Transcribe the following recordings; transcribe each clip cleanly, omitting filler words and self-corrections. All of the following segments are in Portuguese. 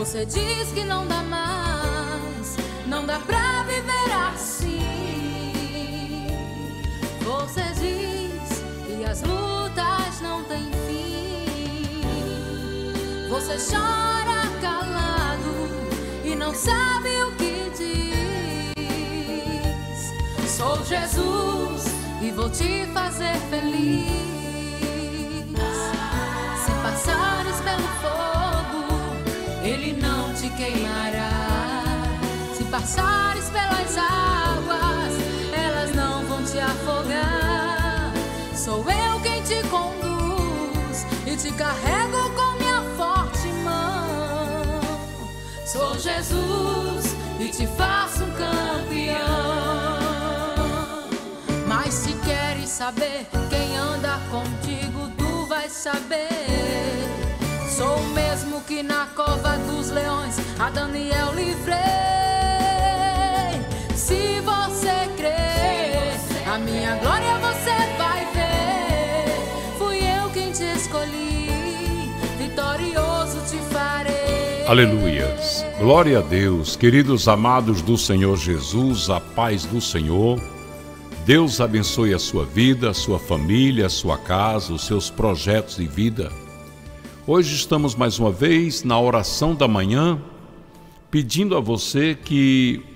Você diz que não dá mais, não dá pra viver assim. Você diz que as lutas não têm fim. Você chora calado e não sabe o que diz. Sou Jesus e vou te fazer feliz. Se passares pelo fogo, ele não te queimará. Se passares pelas águas, elas não vão te afogar. Sou eu quem te conduz e te carrego com minha forte mão. Sou Jesus e te faço um campeão. Mas se queres saber quem anda contigo, tu vais saber. Sou o mesmo que na cova dos leões a Daniel livrei. Se você crer, a minha glória você vai ver. Fui eu quem te escolhi, vitorioso te farei. Aleluias, glória a Deus. Queridos amados do Senhor Jesus, a paz do Senhor. Deus abençoe a sua vida, a sua família, a sua casa, os seus projetos de vida. Hoje estamos mais uma vez na oração da manhã, pedindo a você que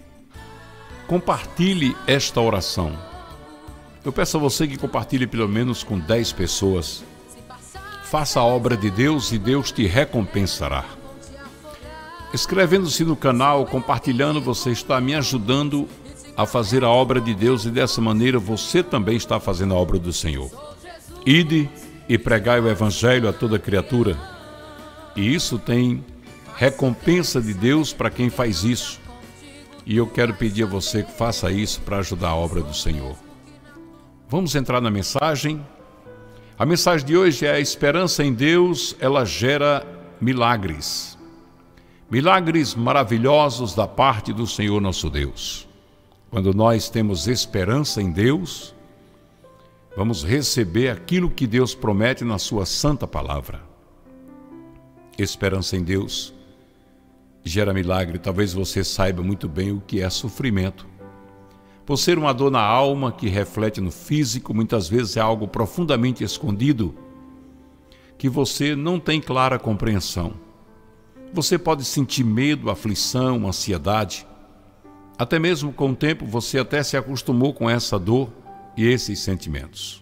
compartilhe esta oração. Eu peço a você que compartilhe pelo menos com 10 pessoas. Faça a obra de Deus e Deus te recompensará. Inscrevendo-se no canal, compartilhando, você está me ajudando a fazer a obra de Deus e dessa maneira você também está fazendo a obra do Senhor. Ide e pregai o Evangelho a toda criatura. E isso tem recompensa de Deus para quem faz isso. E eu quero pedir a você que faça isso para ajudar a obra do Senhor. Vamos entrar na mensagem. A mensagem de hoje é: a esperança em Deus, ela gera milagres. Milagres maravilhosos da parte do Senhor nosso Deus. Quando nós temos esperança em Deus, vamos receber aquilo que Deus promete na sua santa palavra. Esperança em Deus gera milagre. Talvez você saiba muito bem o que é sofrimento. Por ser uma dor na alma que reflete no físico, muitas vezes é algo profundamente escondido, que você não tem clara compreensão. Você pode sentir medo, aflição, ansiedade. Até mesmo com o tempo você até se acostumou com essa dor e esses sentimentos.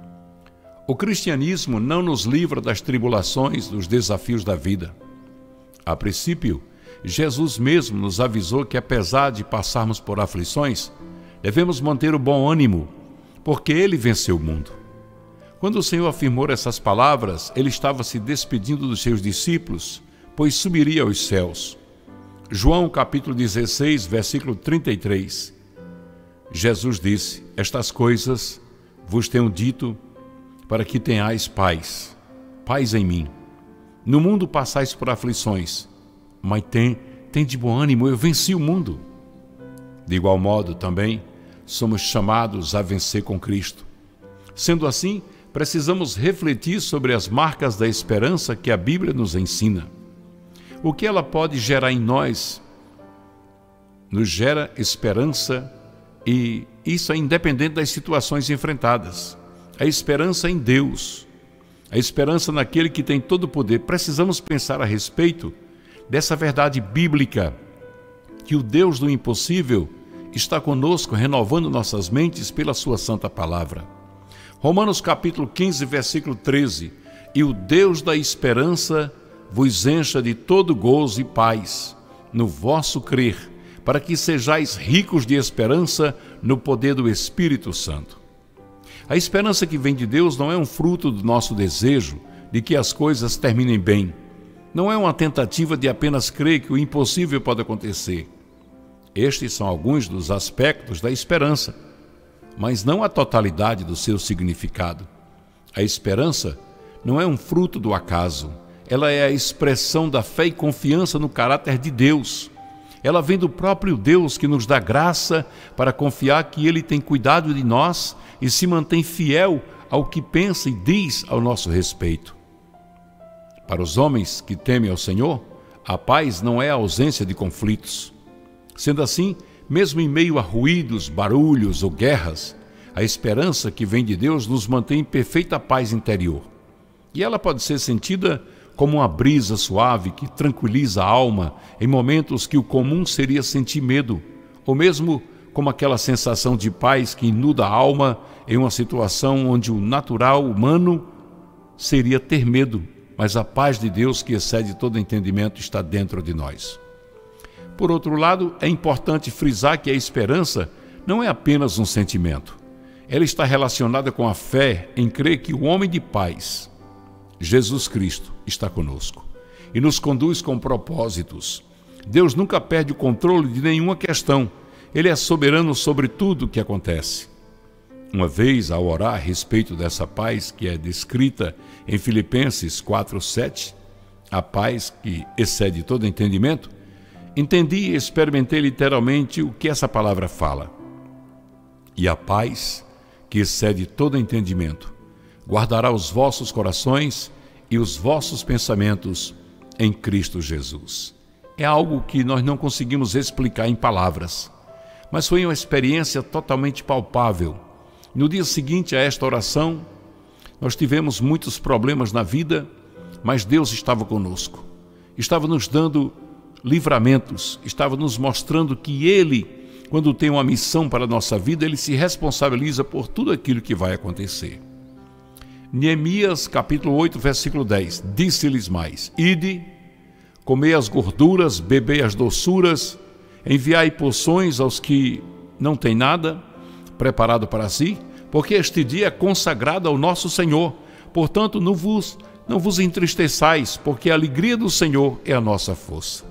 O cristianismo não nos livra das tribulações, dos desafios da vida. A princípio, Jesus mesmo nos avisou que apesar de passarmos por aflições, devemos manter o bom ânimo, porque Ele venceu o mundo. Quando o Senhor afirmou essas palavras, Ele estava se despedindo dos seus discípulos, pois subiria aos céus. João capítulo 16, versículo 33. Jesus disse: estas coisas vos tenho dito para que tenhais paz, paz em mim. No mundo passais por aflições, mas tem de bom ânimo, eu venci o mundo. De igual modo também somos chamados a vencer com Cristo. Sendo assim, precisamos refletir sobre as marcas da esperança que a Bíblia nos ensina. O que ela pode gerar em nós? Nos gera esperança, e isso é independente das situações enfrentadas. A esperança em Deus, a esperança naquele que tem todo o poder. Precisamos pensar a respeito dessa verdade bíblica, que o Deus do impossível está conosco, renovando nossas mentes pela sua santa palavra. Romanos capítulo 15, versículo 13. E o Deus da esperança vos encha de todo gozo e paz no vosso crer, para que sejais ricos de esperança no poder do Espírito Santo. A esperança que vem de Deus não é um fruto do nosso desejo de que as coisas terminem bem. Não é uma tentativa de apenas crer que o impossível pode acontecer. Estes são alguns dos aspectos da esperança, mas não a totalidade do seu significado. A esperança não é um fruto do acaso. Ela é a expressão da fé e confiança no caráter de Deus. Ela vem do próprio Deus, que nos dá graça para confiar que Ele tem cuidado de nós e se mantém fiel ao que pensa e diz ao nosso respeito. Para os homens que temem ao Senhor, A paz não é a ausência de conflitos. Sendo assim, mesmo em meio a ruídos, barulhos ou guerras, a esperança que vem de Deus nos mantém em perfeita paz interior. E ela pode ser sentida como uma brisa suave que tranquiliza a alma em momentos que o comum seria sentir medo, ou mesmo como aquela sensação de paz que inunda a alma em uma situação onde o natural humano seria ter medo, mas a paz de Deus que excede todo entendimento está dentro de nós. Por outro lado, é importante frisar que a esperança não é apenas um sentimento. Ela está relacionada com a fé em crer que o homem de paz, Jesus Cristo, está conosco e nos conduz com propósitos. Deus nunca perde o controle de nenhuma questão. Ele é soberano sobre tudo o que acontece. Uma vez, ao orar a respeito dessa paz que é descrita em Filipenses 4:7, a paz que excede todo entendimento, entendi e experimentei literalmente o que essa palavra fala. E a paz que excede todo entendimento guardará os vossos corações e os vossos pensamentos em Cristo Jesus. É algo que nós não conseguimos explicar em palavras, mas foi uma experiência totalmente palpável. No dia seguinte a esta oração, nós tivemos muitos problemas na vida, mas Deus estava conosco. Estava nos dando livramentos, estava nos mostrando que Ele, quando tem uma missão para a nossa vida, Ele se responsabiliza por tudo aquilo que vai acontecer. Neemias capítulo 8, versículo 10, disse-lhes mais: Ide, comei as gorduras, bebei as doçuras, enviai porções aos que não têm nada preparado para si, porque este dia é consagrado ao nosso Senhor. Portanto, não vos entristeçais, porque a alegria do Senhor é a nossa força.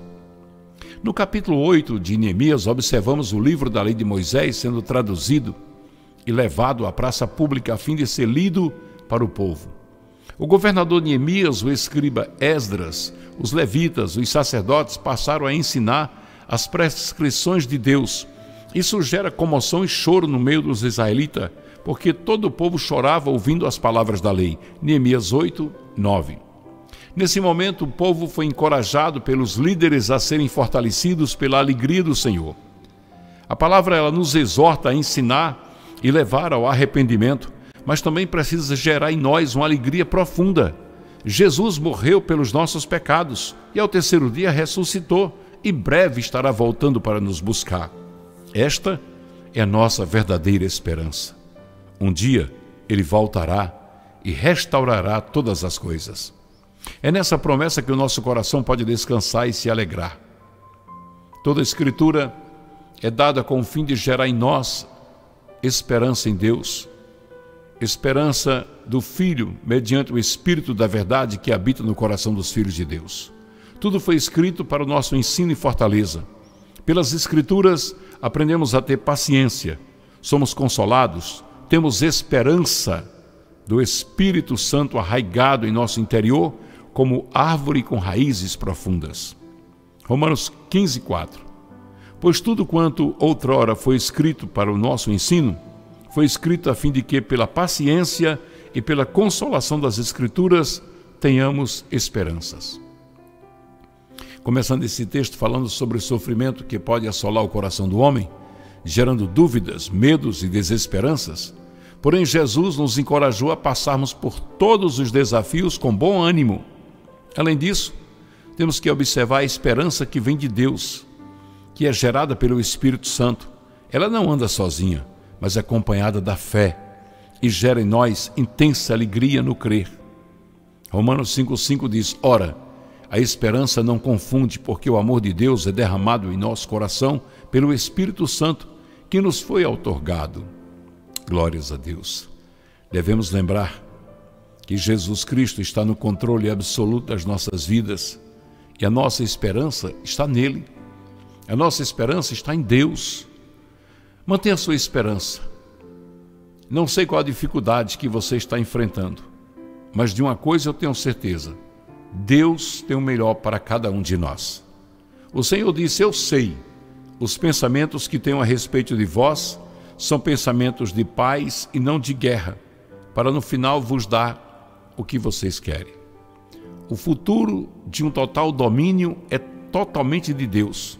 No capítulo 8 de Neemias, observamos o livro da lei de Moisés sendo traduzido e levado à praça pública a fim de ser lido para o povo. O governador Neemias, o escriba Esdras, os levitas, os sacerdotes passaram a ensinar as prescrições de Deus. Isso gera comoção e choro no meio dos israelitas, porque todo o povo chorava ouvindo as palavras da lei. Neemias 8, 9. Nesse momento, o povo foi encorajado pelos líderes a serem fortalecidos pela alegria do Senhor. A palavra ela nos exorta a ensinar e levar ao arrependimento, mas também precisa gerar em nós uma alegria profunda. Jesus morreu pelos nossos pecados e ao terceiro dia ressuscitou e breve estará voltando para nos buscar. Esta é a nossa verdadeira esperança. Um dia Ele voltará e restaurará todas as coisas. É nessa promessa que o nosso coração pode descansar e se alegrar. Toda a Escritura é dada com o fim de gerar em nós esperança em Deus, esperança do Filho mediante o Espírito da verdade que habita no coração dos filhos de Deus. Tudo foi escrito para o nosso ensino e fortaleza. Pelas Escrituras aprendemos a ter paciência, somos consolados, temos esperança do Espírito Santo arraigado em nosso interior como árvore com raízes profundas. Romanos 15, 4. Pois tudo quanto outrora foi escrito para o nosso ensino, foi escrito a fim de que, pela paciência e pela consolação das Escrituras, tenhamos esperanças. Começando esse texto falando sobre o sofrimento que pode assolar o coração do homem, gerando dúvidas, medos e desesperanças, porém Jesus nos encorajou a passarmos por todos os desafios com bom ânimo. Além disso, temos que observar a esperança que vem de Deus, que é gerada pelo Espírito Santo. Ela não anda sozinha, mas é acompanhada da fé e gera em nós intensa alegria no crer. Romanos 5,5 diz: Ora, a esperança não confunde, porque o amor de Deus é derramado em nosso coração pelo Espírito Santo, que nos foi outorgado. Glórias a Deus. Devemos lembrar que Jesus Cristo está no controle absoluto das nossas vidas e a nossa esperança está nele. A nossa esperança está em Deus. Mantenha a sua esperança. Não sei qual a dificuldade que você está enfrentando, mas de uma coisa eu tenho certeza: Deus tem o melhor para cada um de nós. O Senhor disse: Eu sei, os pensamentos que tenho a respeito de vós são pensamentos de paz e não de guerra, para no final vos dar o que vocês querem. o futuro de um total domínio é totalmente de Deus.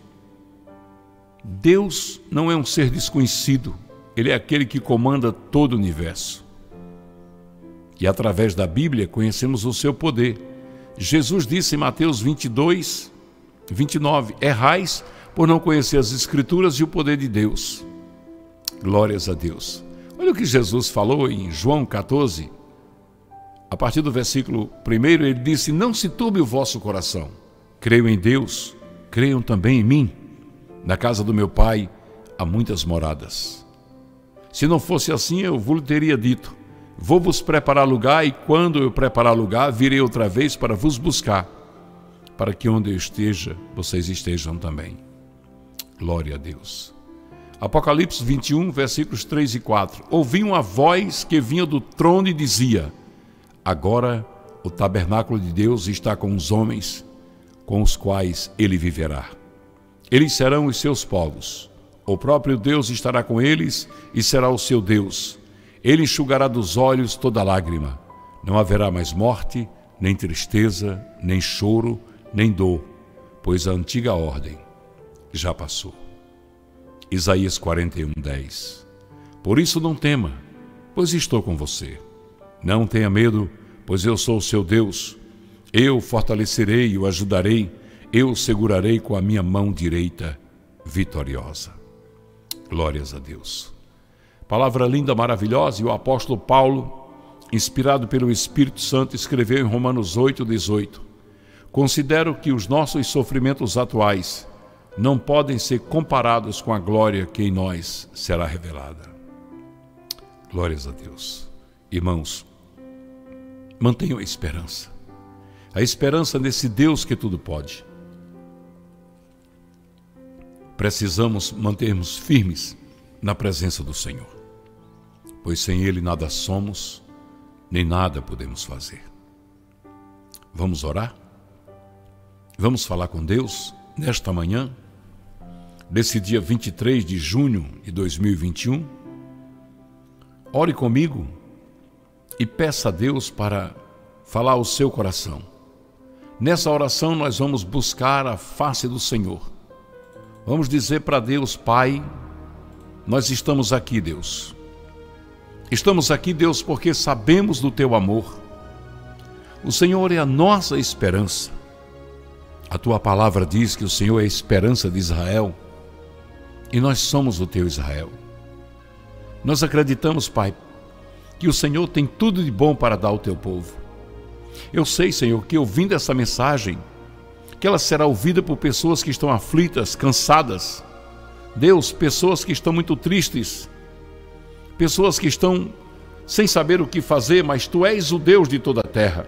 Deus não é um ser desconhecido, Ele é aquele que comanda todo o universo. E através da Bíblia conhecemos o seu poder. Jesus disse em Mateus 22, 29, errais por não conhecer as Escrituras e o poder de Deus. Glórias a Deus. Olha o que Jesus falou em João 14, a partir do versículo 1, ele disse, não se turbe o vosso coração. Creio em Deus, creiam também em mim. Na casa do meu Pai há muitas moradas. Se não fosse assim, eu vos teria dito, vou vos preparar lugar, e quando eu preparar lugar, virei outra vez para vos buscar, para que onde eu esteja, vocês estejam também. Glória a Deus. Apocalipse 21, versículos 3 e 4. Ouvi uma voz que vinha do trono e dizia, agora o tabernáculo de Deus está com os homens, com os quais ele viverá. Eles serão os seus povos. O próprio Deus estará com eles e será o seu Deus. Ele enxugará dos olhos toda lágrima. Não haverá mais morte, nem tristeza, nem choro, nem dor, pois a antiga ordem já passou. Isaías 41, 10. Por isso não tema, pois estou com você. Não tenha medo, pois eu sou o seu Deus. Eu o fortalecerei e o ajudarei. Eu o segurarei com a minha mão direita vitoriosa. Glórias a Deus. Palavra linda, maravilhosa, e o apóstolo Paulo, inspirado pelo Espírito Santo, escreveu em Romanos 8, 18. Considero que os nossos sofrimentos atuais não podem ser comparados com a glória que em nós será revelada. Glórias a Deus. Irmãos, mantenham a esperança nesse Deus que tudo pode. Precisamos mantermos firmes na presença do Senhor, pois sem Ele nada somos, nem nada podemos fazer. Vamos orar? Vamos falar com Deus nesta manhã, desse dia 23 de junho de 2021. Ore comigo e peça a Deus para falar ao seu coração. Nessa oração nós vamos buscar a face do Senhor. Vamos dizer para Deus, Pai, nós estamos aqui, Deus. Estamos aqui, Deus, porque sabemos do Teu amor. O Senhor é a nossa esperança. A Tua palavra diz que o Senhor é a esperança de Israel. E nós somos o Teu Israel. Nós acreditamos, Pai, que o Senhor tem tudo de bom para dar ao Teu povo. Eu sei, Senhor, que ouvindo essa mensagem, que ela será ouvida por pessoas que estão aflitas, cansadas. Deus, pessoas que estão muito tristes, pessoas que estão sem saber o que fazer, mas Tu és o Deus de toda a terra.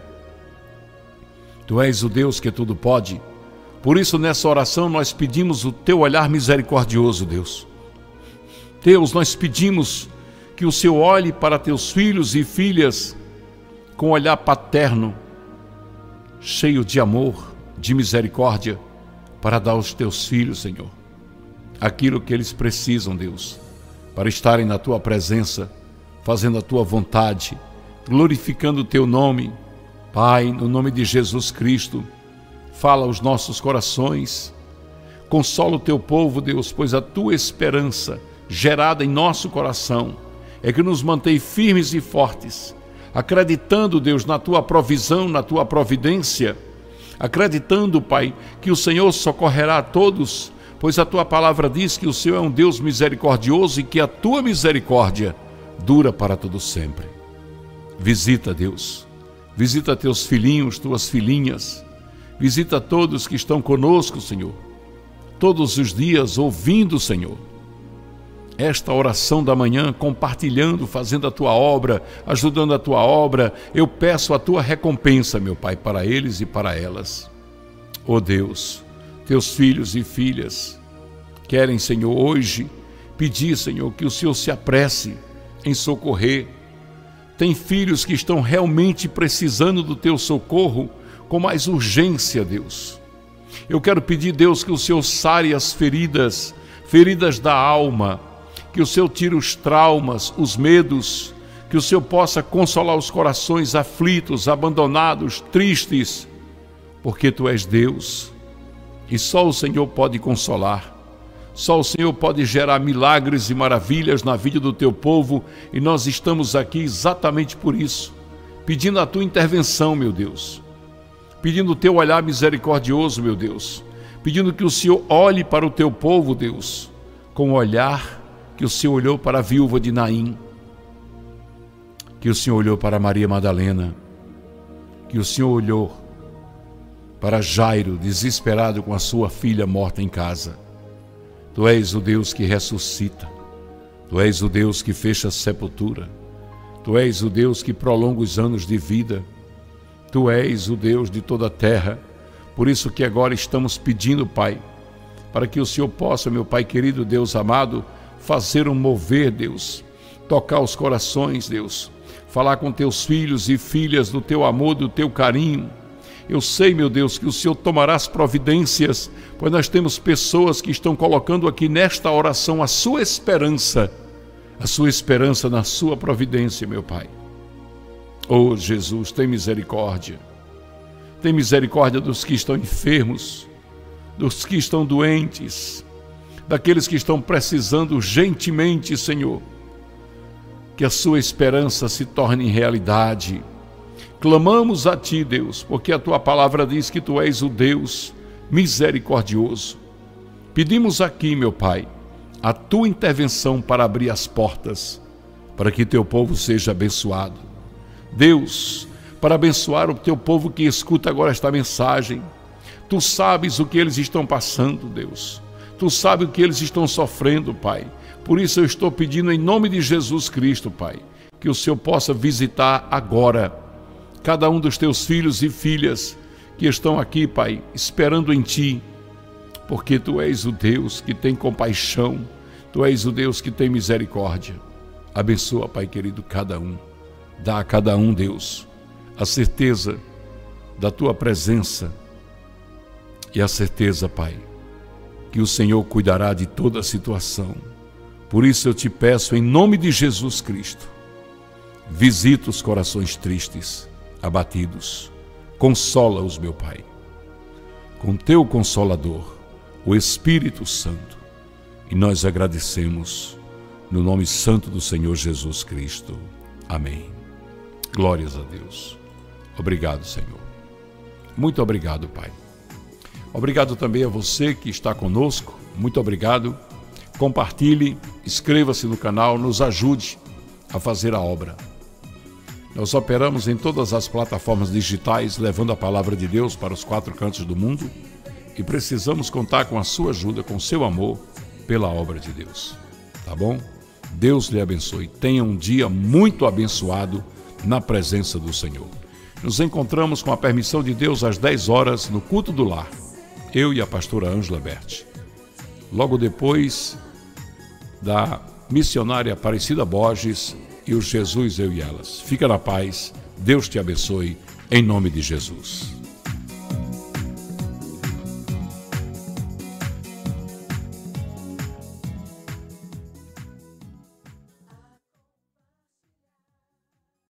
Tu és o Deus que tudo pode. Por isso, nessa oração, nós pedimos o Teu olhar misericordioso, Deus. Deus, nós pedimos que o Senhor olhe para Teus filhos e filhas com um olhar paterno, cheio de amor, de misericórdia, para dar aos Teus filhos, Senhor, aquilo que eles precisam, Deus, para estarem na Tua presença, fazendo a Tua vontade, glorificando o Teu nome. Pai, no nome de Jesus Cristo, fala aos nossos corações, consola o Teu povo, Deus, pois a Tua esperança, gerada em nosso coração, é que nos mantém firmes e fortes, acreditando, Deus, na Tua provisão, na Tua providência, acreditando, Pai, que o Senhor socorrerá a todos, pois a Tua palavra diz que o Senhor é um Deus misericordioso e que a Tua misericórdia dura para todo sempre. Visita, Deus, visita Teus filhinhos, Tuas filhinhas, visita todos que estão conosco, Senhor, todos os dias ouvindo, Senhor, esta oração da manhã, compartilhando, fazendo a Tua obra, ajudando a Tua obra. Eu peço a Tua recompensa, meu Pai, para eles e para elas. Ó Deus, Teus filhos e filhas querem, Senhor, hoje pedir, Senhor, que o Senhor se apresse em socorrer. Tem filhos que estão realmente precisando do Teu socorro com mais urgência, Deus. Eu quero pedir, Deus, que o Senhor sare as feridas da alma, que o Senhor tire os traumas, os medos, que o Senhor possa consolar os corações aflitos, abandonados, tristes. porque Tu és Deus e só o Senhor pode consolar. Só o Senhor pode gerar milagres e maravilhas na vida do Teu povo, e nós estamos aqui exatamente por isso, pedindo a Tua intervenção, meu Deus, pedindo o Teu olhar misericordioso, meu Deus, pedindo que o Senhor olhe para o Teu povo, Deus, com o olhar que o Senhor olhou para a viúva de Naim, que o Senhor olhou para Maria Madalena, que o Senhor olhou para Jairo, desesperado com a sua filha morta em casa. Tu és o Deus que ressuscita, Tu és o Deus que fecha a sepultura, Tu és o Deus que prolonga os anos de vida, Tu és o Deus de toda a terra. Por isso que agora estamos pedindo, Pai, para que o Senhor possa, meu Pai querido, Deus amado, fazer um mover, Deus, tocar os corações, Deus, falar com Teus filhos e filhas do Teu amor, do Teu carinho. Eu sei, meu Deus, que o Senhor tomará as providências, pois nós temos pessoas que estão colocando aqui nesta oração a sua esperança na sua providência, meu Pai. Oh, Jesus, tem misericórdia. Tem misericórdia dos que estão enfermos, dos que estão doentes, daqueles que estão precisando urgentemente, Senhor. Que a sua esperança se torne realidade. Clamamos a Ti, Deus, porque a Tua palavra diz que Tu és o Deus misericordioso. Pedimos aqui, meu Pai, a Tua intervenção para abrir as portas, para que Teu povo seja abençoado. Deus, para abençoar o Teu povo que escuta agora esta mensagem, Tu sabes o que eles estão passando, Deus. Tu sabes o que eles estão sofrendo, Pai. Por isso eu estou pedindo em nome de Jesus Cristo, Pai, que o Senhor possa visitar agora cada um dos Teus filhos e filhas que estão aqui, Pai, esperando em Ti, porque Tu és o Deus que tem compaixão, Tu és o Deus que tem misericórdia. Abençoa, Pai querido, cada um. Dá a cada um, Deus, a certeza da Tua presença e a certeza, Pai, que o Senhor cuidará de toda a situação. Por isso eu Te peço, em nome de Jesus Cristo, visita os corações tristes, abatidos, consola-os, meu Pai, com Teu Consolador, o Espírito Santo, e nós agradecemos no nome santo do Senhor Jesus Cristo. Amém. Glórias a Deus. Obrigado, Senhor. Muito obrigado, Pai. Obrigado também a você que está conosco. Muito obrigado. Compartilhe, inscreva-se no canal, nos ajude a fazer a obra. Nós operamos em todas as plataformas digitais, levando a palavra de Deus para os 4 cantos do mundo, e precisamos contar com a sua ajuda, com seu amor, pela obra de Deus. Tá bom? Deus lhe abençoe. Tenha um dia muito abençoado na presença do Senhor. Nos encontramos, com a permissão de Deus, às 10 horas no culto do lar. Eu e a pastora Ângela Berti. Logo depois da missionária Aparecida Borges e o Jesus, eu e elas. Fica na paz, Deus te abençoe, em nome de Jesus.